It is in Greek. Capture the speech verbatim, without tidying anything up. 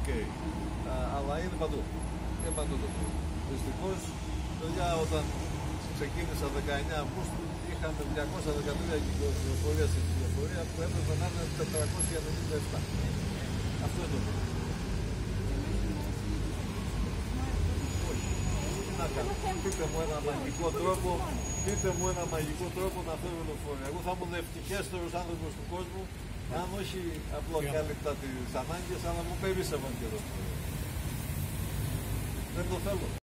Okay. Α, αλλά είναι παντού. Είναι παντού το πρόβλημα. Δυστυχώς, παιδιά, όταν ξεκίνησα δεκαεννέα Αυγούστου, είχαμε διακόσια δεκατρία κυκλοφορία στην κυκλοφορία που έπρεπε να είναι τετρακόσια ενενήντα επτά. Αυτό είναι το πρόβλημα. Να κάνω. Πείτε μου ένα μαγικό τρόπο, πείτε μου ένα μαγικό τρόπο να φέρω λεωφορεία. Εγώ θα ήμουν ευτυχέστερος άνθρωπος του κόσμου, αν όχι απλώς κάλυπτα τις ανάγκες, αλλά μου περίσσευαν και λεωφορεία. Δεν το θέλω.